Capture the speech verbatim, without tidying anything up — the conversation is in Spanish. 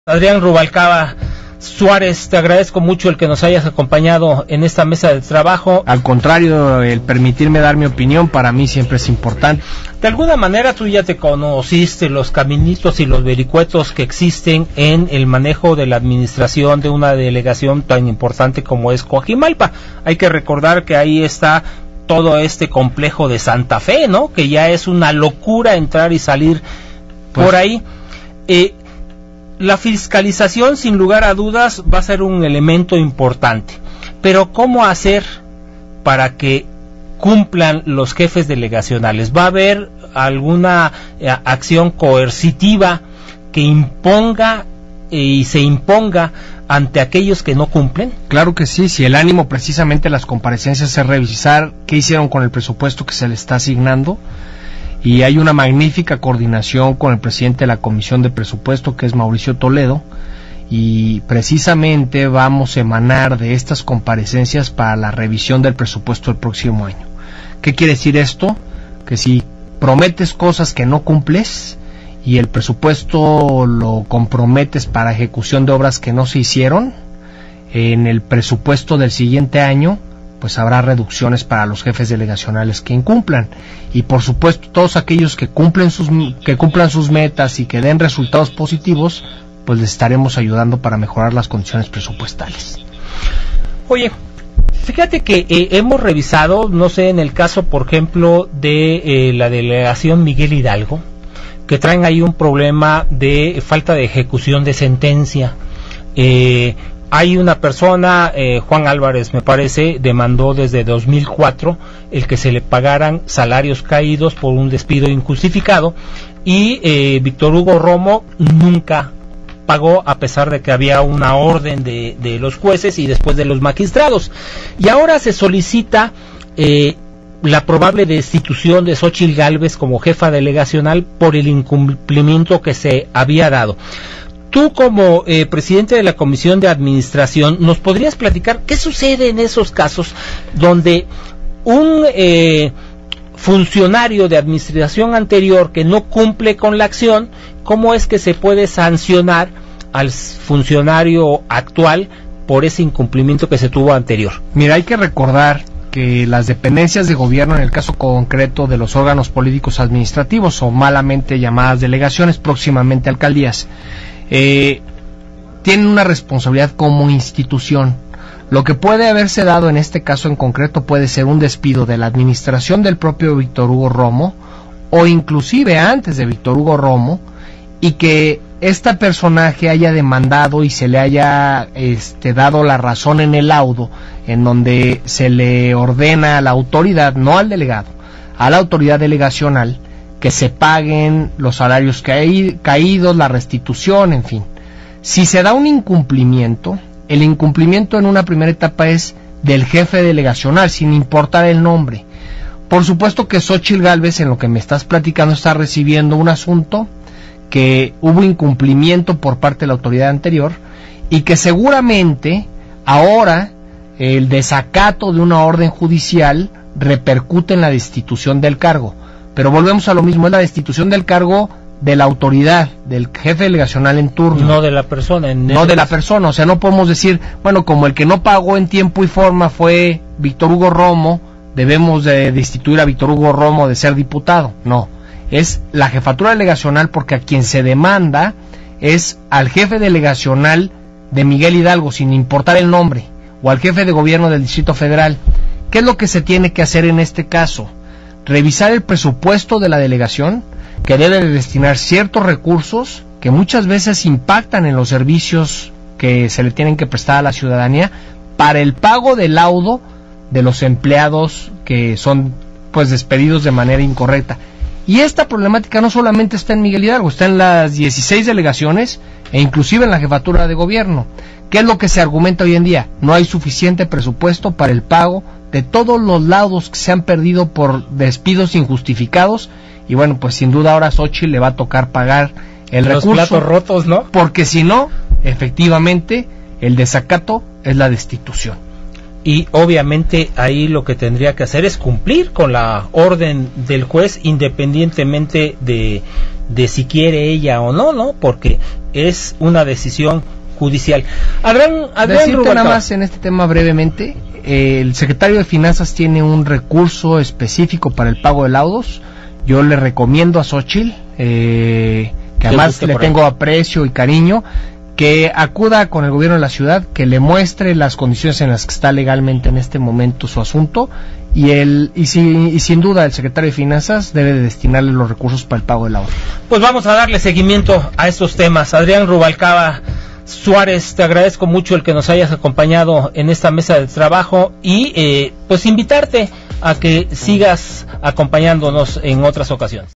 Adrián Rubalcaba Suárez, te agradezco mucho el que nos hayas acompañado en esta mesa de trabajo. Al contrario, el permitirme dar mi opinión para mí siempre es importante. De alguna manera tú ya te conociste los caminitos y los vericuetos que existen en el manejo de la administración de una delegación tan importante como es Coajimalpa. Hay que recordar que ahí está todo este complejo de Santa Fe, ¿no? Que ya es una locura entrar y salir pues, por ahí. Eh, La fiscalización, sin lugar a dudas, va a ser un elemento importante. Pero ¿cómo hacer para que cumplan los jefes delegacionales? ¿Va a haber alguna eh, acción coercitiva que imponga eh, y se imponga ante aquellos que no cumplen? Claro que sí, si el ánimo precisamente de las comparecencias es revisar qué hicieron con el presupuesto que se les está asignando. Y hay una magnífica coordinación con el presidente de la Comisión de Presupuesto, que es Mauricio Toledo, y precisamente vamos a emanar de estas comparecencias para la revisión del presupuesto del próximo año. ¿Qué quiere decir esto? Que si prometes cosas que no cumples y el presupuesto lo comprometes para ejecución de obras que no se hicieron, en el presupuesto del siguiente año pues habrá reducciones para los jefes delegacionales que incumplan, y por supuesto todos aquellos que cumplen sus que cumplan sus metas y que den resultados positivos, pues les estaremos ayudando para mejorar las condiciones presupuestales. Oye, fíjate que eh, hemos revisado, no sé, en el caso por ejemplo de eh, la delegación Miguel Hidalgo, que traen ahí un problema de falta de ejecución de sentencia. eh, Hay una persona, eh, Juan Álvarez me parece, demandó desde dos mil cuatro el que se le pagaran salarios caídos por un despido injustificado, y eh, Víctor Hugo Romo nunca pagó, a pesar de que había una orden de, de los jueces y después de los magistrados. Y ahora se solicita eh, la probable destitución de Xóchitl Gálvez como jefa delegacional por el incumplimiento que se había dado. Tú, como eh, presidente de la Comisión de Administración, ¿nos podrías platicar qué sucede en esos casos donde un eh, funcionario de administración anterior que no cumple con la acción, cómo es que se puede sancionar al funcionario actual por ese incumplimiento que se tuvo anterior? Mira, hay que recordar que las dependencias de gobierno, en el caso concreto de los órganos políticos administrativos, o malamente llamadas delegaciones, próximamente alcaldías, Eh, tienen una responsabilidad como institución. Lo que puede haberse dado en este caso en concreto puede ser un despido de la administración del propio Víctor Hugo Romo, o inclusive antes de Víctor Hugo Romo, y que este personaje haya demandado y se le haya este, dado la razón en el laudo, en donde se le ordena a la autoridad, no al delegado, a la autoridad delegacional, que se paguen los salarios caí, caídos, la restitución, en fin. Si se da un incumplimiento, el incumplimiento en una primera etapa es del jefe delegacional, sin importar el nombre. Por supuesto que Xóchitl Gálvez, en lo que me estás platicando, está recibiendo un asunto que hubo incumplimiento por parte de la autoridad anterior, y que seguramente ahora el desacato de una orden judicial repercute en la destitución del cargo. Pero volvemos a lo mismo, es la destitución del cargo de la autoridad, del jefe delegacional en turno. No de la persona. En no de la persona, o sea, no podemos decir, bueno, como el que no pagó en tiempo y forma fue Víctor Hugo Romo, debemos de destituir a Víctor Hugo Romo de ser diputado. No, es la jefatura delegacional, porque a quien se demanda es al jefe delegacional de Miguel Hidalgo, sin importar el nombre, o al jefe de gobierno del Distrito Federal. ¿Qué es lo que se tiene que hacer en este caso? Revisar el presupuesto de la delegación, que debe de destinar ciertos recursos que muchas veces impactan en los servicios que se le tienen que prestar a la ciudadanía, para el pago del laudo de los empleados que son pues despedidos de manera incorrecta. Y esta problemática no solamente está en Miguel Hidalgo, está en las dieciséis delegaciones e inclusive en la jefatura de gobierno. ¿Qué es lo que se argumenta hoy en día? No hay suficiente presupuesto para el pago de todos los laudos que se han perdido por despidos injustificados, y bueno, pues sin duda ahora a Xóchitl le va a tocar pagar el los recurso, platos rotos, ¿no? Porque si no, efectivamente, el desacato es la destitución. Y obviamente ahí lo que tendría que hacer es cumplir con la orden del juez, independientemente de, de si quiere ella o no, ¿no? Porque es una decisión judicial. Adrián, Adrián Decirte Rubalcaba. nada más en este tema brevemente, eh, el secretario de Finanzas tiene un recurso específico para el pago de laudos. Yo le recomiendo a Xóchitl, eh, que además le tengo aprecio y cariño, que acuda con el gobierno de la ciudad, que le muestre las condiciones en las que está legalmente en este momento su asunto, y el y, si, y sin duda el secretario de Finanzas debe de destinarle los recursos para el pago del laudo. Pues vamos a darle seguimiento a estos temas. Adrián Rubalcaba Suárez, te agradezco mucho el que nos hayas acompañado en esta mesa de trabajo y eh, pues invitarte a que sigas acompañándonos en otras ocasiones.